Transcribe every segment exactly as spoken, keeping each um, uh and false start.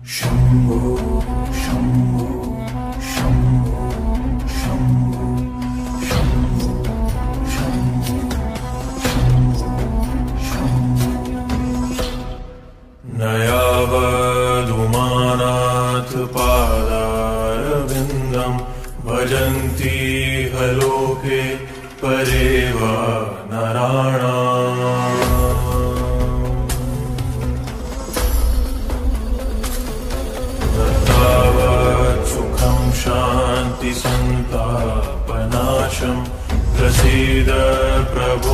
शम्भो शम्भो शम्भो शम्भो शम्भो शम्भो शम्भो न यावदुमानाथ पादारविन्दं भजन्ति हलोके परेव नराणाम् शान्ति संतापनाशं प्रसीद प्रभो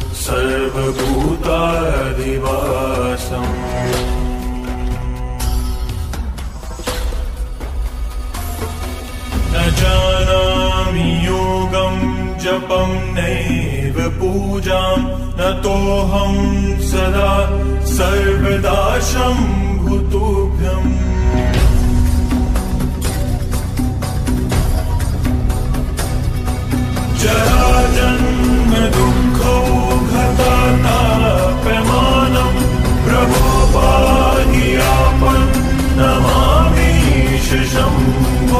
सर्वभूताधिवासम् न जानामि योगं जपं नैव पूजां नतोऽहं सदा सर्वदा शम्भुतुभ्यम् जराजन्म दुःखौ घताताप्यमानं प्रभो पाहि आपन्नमामीश शम्भो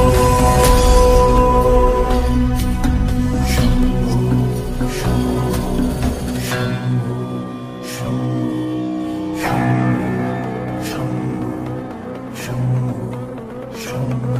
शम्भो शम्भो शम्भो शम्भो शम्भो शम्भो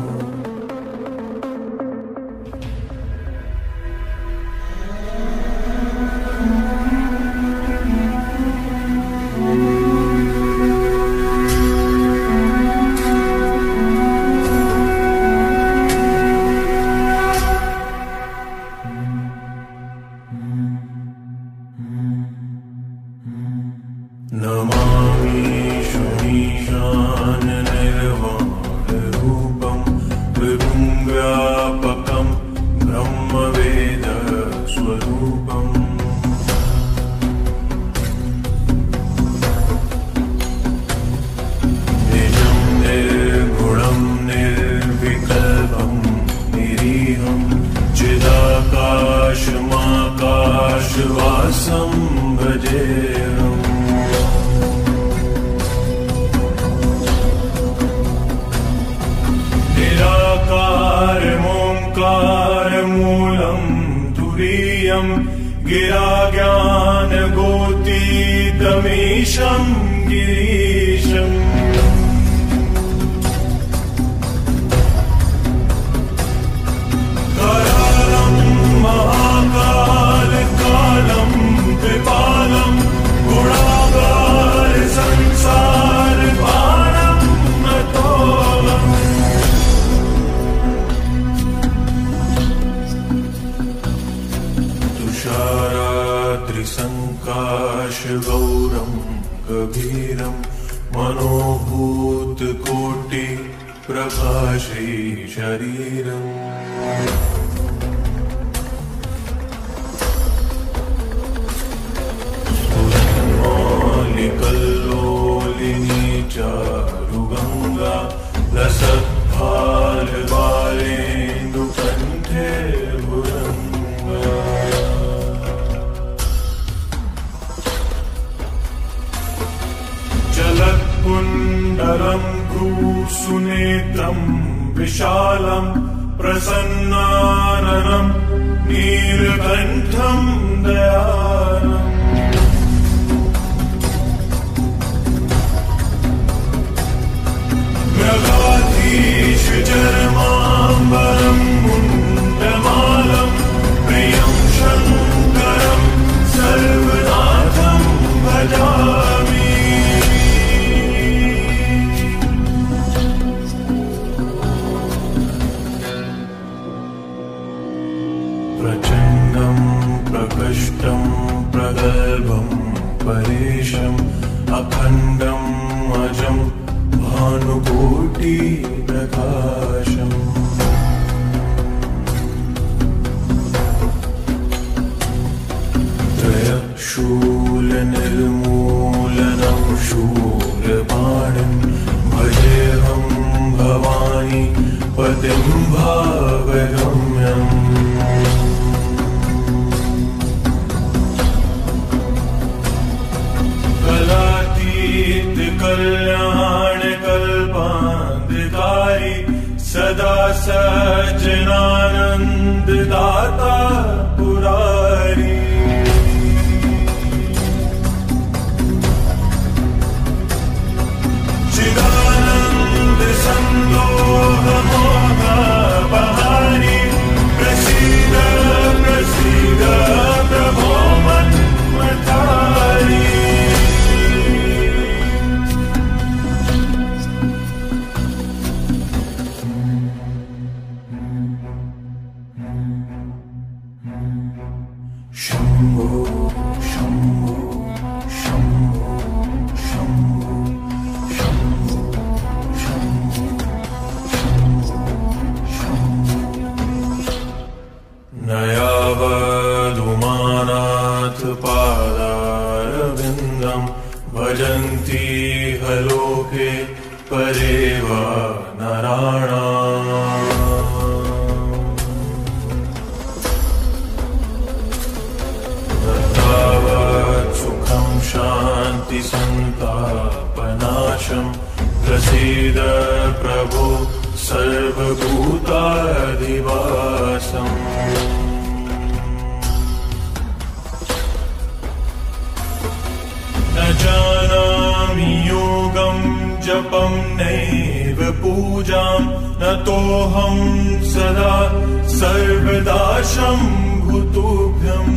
नमामि शमीशान निर्वाणरूपं विभुं व्यापकं ब्रह्मवेदस्वरूपम् निजं निर्गुणं निर्विकल्पं निरीहं चिदाकाशमाकाशवासं भजेऽहम् निराकारमोङ्कारमूलं तुरीयं गिराज्ञानगोतीतमीशं गिरीशम् करालं महाकालकालं कृपालं गुणागार संसारपारं नतोऽहम् तुषाराद्रिसङ्काशगौरं गभीरं मनोभूतकोटिप्रभाषी शरीरम् स्फुरन्मौलिकल्लोलिनी चारुगङ्गा लसत्फालबालेन्दुकण्ठे भुरङ्गा जलत्कुण्डलं भ्रूसुनेत्रं विशालं प्रसन्नाननं नीलकण्ठं दयालम् मृगाधीश चरमाम्बरं मुण्डमालं प्रियं शङ्करं सर्वनाथं भजामि प्रचण्डं प्रकृष्टं प्रगल्भं परेशम् अखण्डम् अजं भानुकोटिप्रकाशम् त्रयशूलनिर्मूलनं शूलपाणिं भजेऽहं भवानी पतिं भावगम्यम् कलातीत कल्याण कल्पान् सदा सज्जनानंद दाता पुरारी। चिदानंद संदोह मोह बहारी। प्रसीद प्रसीद प्रभो मन्मथारी। शंभो शंभो शंभो शंभो शंभो शंभो नयावधुमानाथ पादारविन्दं भजन्ति हलोके परेव नराणाम्। सुखं शान्ति संतापनाशं प्रसीद प्रभो सर्वभूताधिवासम्। न जानामि योगं जपं नैव पूजां नतोऽहं सदा सर्वदा शम्भु तुभ्यम्।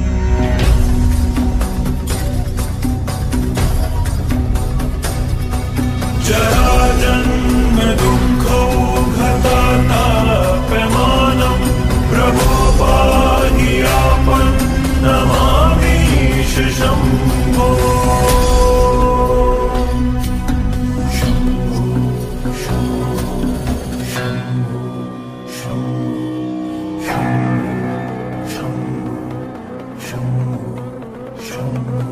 जरा जन्म दुःखौघतापमानं प्रभो पाहि आपन् नमामीश शम्भो। शम्भो शम्भो शम्भो शम्भो शम्भो शम्भो शम्भो।